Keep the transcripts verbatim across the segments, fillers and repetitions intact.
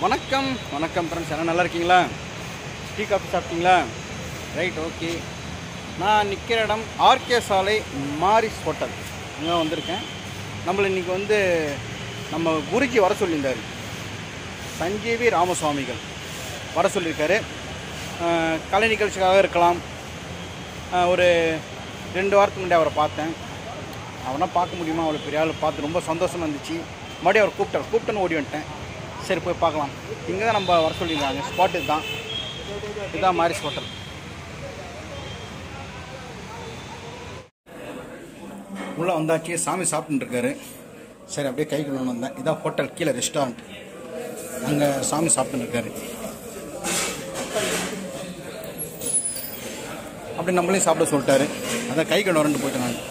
வணக்கம் வணக்கம் ஃப்ரெண்ட்ஸ், எல்லாம் நல்லா இருக்கீங்களா? டீ காஃபி சாப்பிட்டீங்களா? Right, okay. நான் நிற்கிற இடம் ஆர்கே சாலை மாரிஸ் ஹோட்டல், அங்கே வந்திருக்கேன். நம்மளை இன்றைக்கி வந்து நம்ம குருஜி வர சொல்லியிருந்தார். சஞ்சீவி ராமசுவாமிகள் வர சொல்லியிருக்காரு. கலை நிகழ்ச்சிக்காக இருக்கலாம். ஒரு ரெண்டு வாரத்துக்கு முன்னாடி அவரை பார்த்தேன். அவனை பார்க்க முடியுமா, அவ்வளோ பெரிய ஆள் பார்த்து ரொம்ப சந்தோஷமாக இருந்துச்சு. மறுபடியும் அவர் கூப்பிட்டார், கூப்பிட்டேன்னு ஓடி வந்துட்டேன். சரி போய் பார்க்கலாம். இங்கே தான் நம்ம வர சொல்லியிருக்காங்க. ஸ்பாட் இதுதான், இதுதான் மாரிஸ் ஹோட்டல். உள்ளே வந்தாச்சு. சாமி சாப்பிட்டுன்னு இருக்காரு. சரி அப்படியே கை கழுவணும் வந்தேன். இதான் ஹோட்டல், கீழே ரெஸ்டாரண்ட். அங்கே சாமி சாப்பிட்டுன்னு இருக்காரு. அப்படி நம்மளையும் சாப்பிட சொல்லிட்டாரு. அதான் கை கழுவ ரெண்டு போயிட்டு நான்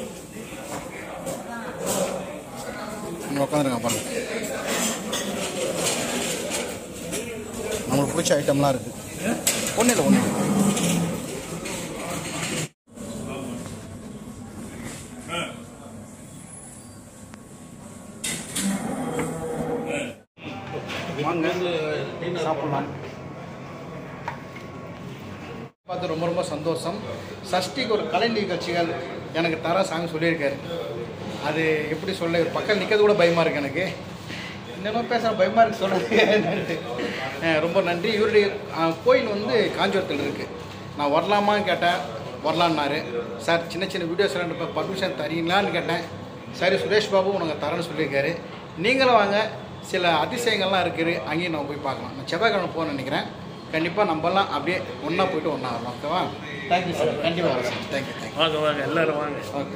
அங்கே உட்காந்துருக்கேன். பாருங்க, நம்மளுக்கு பிடிச்ச ஐட்டம்லாம் இருக்குது. ஒன்றும் இல்லை, ஒன்றும் இல்லை. வாங்க சாப்பிடலாம். பார்த்து ரொம்ப ரொம்ப சந்தோஷம். சஷ்டிக்கு ஒரு கலை நிகழ்ச்சிகள் எனக்கு தர சாமி சொல்லியிருக்காரு. அது எப்படி சொல்ல, பக்கம் நிற்கிறது கூட பயமாக இருக்குது எனக்கு. இன்னமும் பேச பயமாக இருக்குது சொல்கிறது. ரொம்ப நன்றி. இவருடைய கோயில் வந்து காஞ்சிபுரத்தில் இருக்குது. நான் வரலாமான்னு கேட்டேன், வரலான்னாரு. சார் சின்ன சின்ன வீடியோஸ் ரெண்டு பர்மிஷன் தரீங்களான்னு கேட்டேன். சரி சுரேஷ் பாபு உனக்கு தரேன்னு சொல்லியிருக்காரு. நீங்களும் வாங்க, சில அதிசயங்கள்லாம் இருக்குது, அங்கேயும் நம்ம போய் பார்க்கலாம். நான் செவ்வாய்க்கிழமை போகணும்னு நினைக்கிறேன். கண்டிப்பாக நம்மலாம் அப்படியே ஒன்றா போய்ட்டு ஒன்றா வரலாம். ஓகேவா? Thank you sir. கண்டிப்பாக வரேன் சார். Thank you thank you. வாங்க வாங்க எல்லோரும் வாங்க. Okay.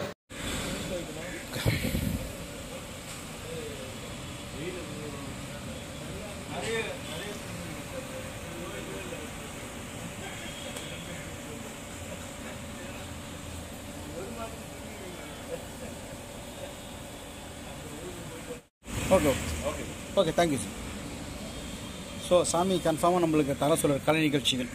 Okay okay okay thank you sir. So சாமி கன்ஃபார்மாக நம்மளுக்கு தர சொல்கிற கலை நிகழ்ச்சிகள்.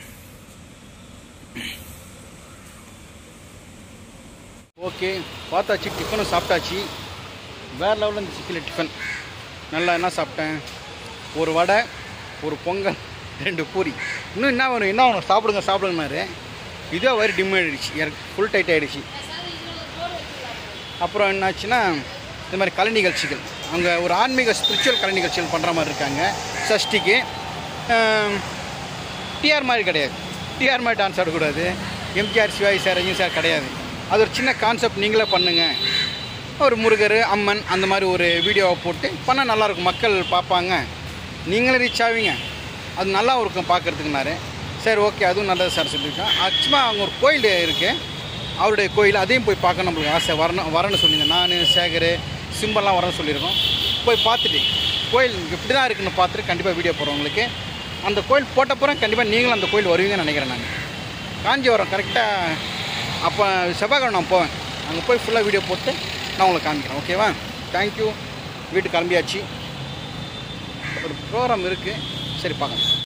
ஓகே, பார்த்தாச்சு. டிஃபனும் சாப்பிட்டாச்சு. வேறு லெவலில் இருந்துச்சு கீழே டிஃபன். நல்லா என்ன சாப்பிட்டேன், ஒரு வடை, ஒரு பொங்கல், ரெண்டு பூரி. இன்னும் என்ன வேணும், என்ன வேணும், சாப்பிடுங்க சாப்பிடுங்கன்னாரு. இதே வரி டிம் ஆகிடுச்சு, எனக்கு ஃபுல் டைட் ஆகிடுச்சு. அப்புறம் என்னாச்சுன்னா இந்த மாதிரி கலை நிகழ்ச்சிகள், அங்கே ஒரு ஆன்மீக ஸ்பிரிச்சுவல் கலை நிகழ்ச்சிகள் பண்ணுற மாதிரி இருக்காங்க சஷ்டிக்கு. டிஆர் மாதிரி கிடையாது. டிஆர் மாதிரி டான்ஸ் ஆடக்கூடாது. எம்ஜிஆர், சிவாஜி சார், ரஜினி சார் கிடையாது. அது ஒரு சின்ன கான்செப்ட். நீங்களே பண்ணுங்கள். ஒரு முருகர், அம்மன் அந்த மாதிரி ஒரு வீடியோவை போட்டு பண்ணால் நல்லாயிருக்கும். மக்கள் பார்ப்பாங்க, நீங்களே ரீச் ஆவீங்க. அது நல்லா இருக்கும் பார்க்குறதுக்குனாரு. சரி ஓகே, அதுவும் நல்லது சார் சொல்லியிருக்கேன். ஆக்சுவலாக அங்கே ஒரு கோயில் இருக்குது, அவருடைய கோயில். அதையும் போய் பார்க்க நம்மளுக்கு ஆசை. வரணும் வரணும்னு சொல்லியிருந்தேன். நான், சேகர், சிம்பல்லாம் வரணும்னு சொல்லியிருக்கோம். போய் பார்த்துட்டு கோயில் இப்படி தான் இருக்குன்னு பார்த்துட்டு கண்டிப்பாக வீடியோ போடுறவங்களுக்கு. அந்த கோயில் போட்டப்புறம் கண்டிப்பாக நீங்களும் அந்த கோயில் வருவீங்கன்னு நினைக்கிறேன். நான் காஞ்சிபுரம் கரெக்டாக அப்போ செவ்வாய்க்கிழமை நான் போவேன். அங்கே போய் ஃபுல்லாக வீடியோ போட்டு நான் உங்களுக்கு காமிக்கிறேன். ஓகேவா? தேங்க்யூ. வீட்டுக்கு கிளம்பியாச்சு. ஒரு ப்ரோக்ராம் இருக்குது. சரி பார்க்கலாம்.